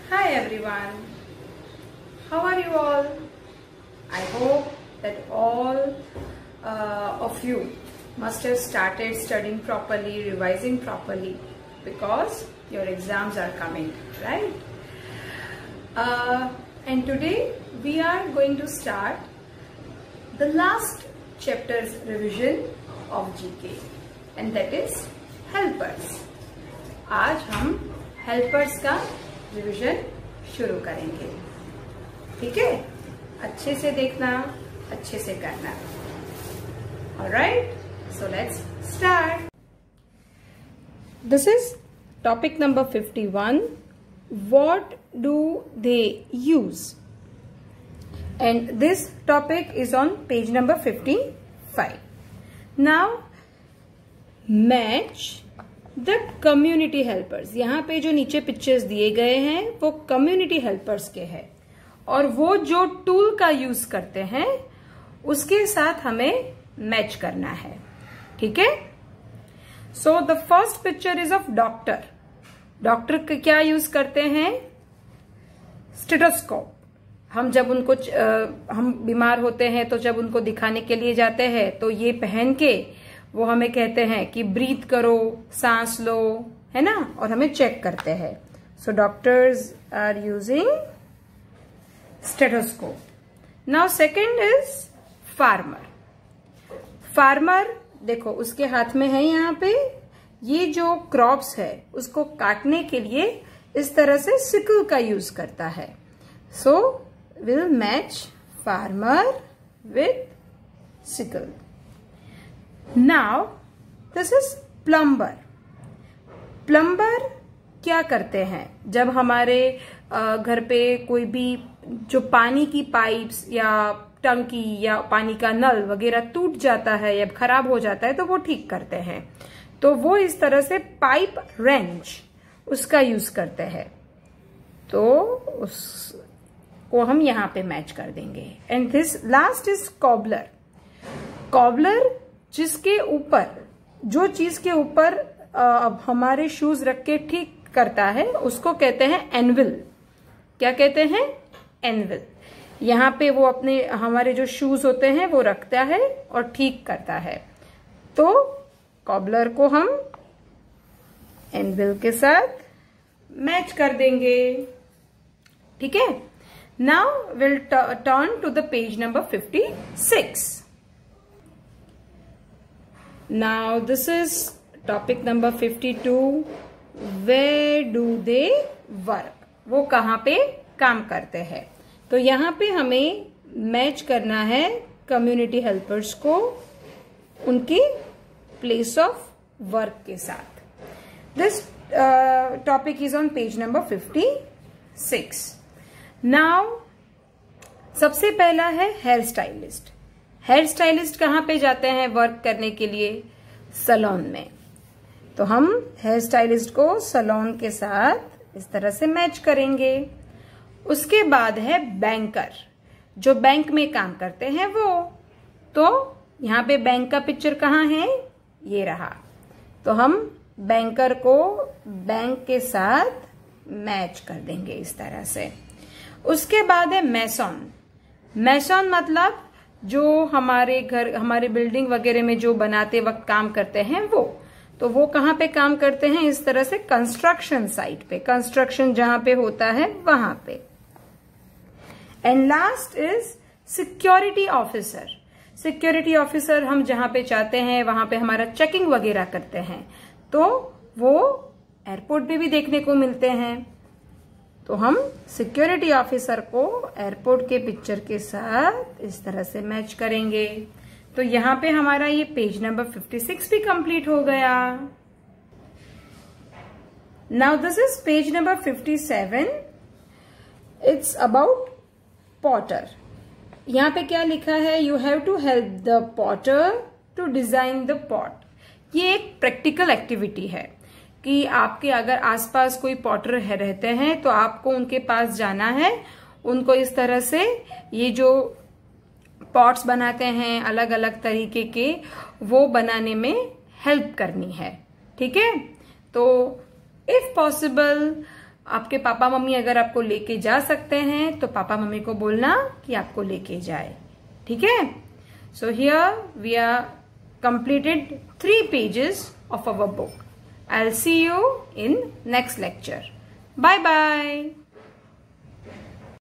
Hi everyone, how are you all? I hope that all of you must have started studying properly, revising properly, because your exams are coming, right? And today we are going to start the last chapter's revision of GK, and that is helpers. आज हम helpers का revision शुरू करेंगे, ठीक है? अच्छे से देखना, अच्छे से करना। Alright, so let's start. This is topic number 51. What do they use? And this topic is on page number 55. Now, match the community helpers. यहाँ पे जो नीचे पिक्चर्स दिए गए हैं वो कम्युनिटी हेल्पर्स के हैं, और वो जो टूल का यूज करते हैं उसके साथ हमें मैच करना है, ठीक है? So the first picture is of doctor. Doctor क्या यूज करते हैं? स्टेथोस्कोप। हम जब उनको हम बीमार होते हैं तो जब उनको दिखाने के लिए जाते हैं तो ये पहन के वो हमें कहते हैं कि ब्रीथ करो, सांस लो, है ना, और हमें चेक करते हैं। So doctors are using stethoscope. Now second is farmer. Farmer देखो उसके हाथ में है यहाँ पे ये जो क्रॉप्स है उसको काटने के लिए इस तरह से सिकल का यूज करता है। So will match farmer with sickle. Now, this is plumber. Plumber क्या करते हैं? जब हमारे घर पे कोई भी जो पानी की पाइप्स या टंकी या पानी का नल वगैरह टूट जाता है या खराब हो जाता है तो वो ठीक करते हैं। तो वो इस तरह से पाइप रेंच उसका यूज करते हैं, तो उसको हम यहाँ पे मैच कर देंगे। And this last is cobbler. Cobbler जिसके ऊपर जो चीज के ऊपर अब हमारे शूज रख के ठीक करता है उसको कहते हैं एनविल। क्या कहते हैं? एनविल। यहाँ पे वो अपने हमारे जो शूज होते हैं वो रखता है और ठीक करता है, तो कॉबलर को हम एनविल के साथ मैच कर देंगे, ठीक है? Now will turn to the page number 56. Now this is topic number 52. Where do they work? वो कहाँ पे काम करते हैं? तो यहाँ पे हमें मैच करना है कम्युनिटी हेल्पर्स को उनकी प्लेस ऑफ वर्क के साथ। This topic is on page number 56. Now सबसे पहला है हेयर स्टाइलिस्ट। हेयर स्टाइलिस्ट कहाँ पे जाते हैं वर्क करने के लिए? सैलून में। तो हम हेयर स्टाइलिस्ट को सैलून के साथ इस तरह से मैच करेंगे। उसके बाद है बैंकर, जो बैंक में काम करते हैं वो। तो यहाँ पे बैंक का पिक्चर कहाँ है? ये रहा। तो हम बैंकर को बैंक के साथ मैच कर देंगे इस तरह से। उसके बाद है मैसन। मैसन मतलब जो हमारे घर हमारे बिल्डिंग वगैरह में जो बनाते वक्त काम करते हैं वो। तो वो कहाँ पे काम करते हैं? इस तरह से कंस्ट्रक्शन साइट पे, कंस्ट्रक्शन जहां पे होता है वहां पे। And last is security officer. Security officer हम जहां पे चाहते हैं वहां पे हमारा चेकिंग वगैरह करते हैं, तो वो एयरपोर्ट पे भी देखने को मिलते हैं। तो हम सिक्योरिटी ऑफिसर को एयरपोर्ट के पिक्चर के साथ इस तरह से मैच करेंगे। तो यहाँ पे हमारा ये पेज नंबर 56 भी कंप्लीट हो गया। Now this is page number 57. It's about potter. यहाँ पे क्या लिखा है? You have to help the potter to design the pot. ये एक प्रैक्टिकल एक्टिविटी है कि आपके अगर आसपास कोई पॉटर रहते हैं तो आपको उनके पास जाना है, उनको इस तरह से ये जो पॉट्स बनाते हैं अलग अलग तरीके के, वो बनाने में हेल्प करनी है, ठीक है? तो इफ पॉसिबल आपके पापा मम्मी अगर आपको लेके जा सकते हैं तो पापा मम्मी को बोलना कि आपको लेके जाए, ठीक है। So here we are completed 3 pages of our book. I'll see you in next lecture. Bye bye.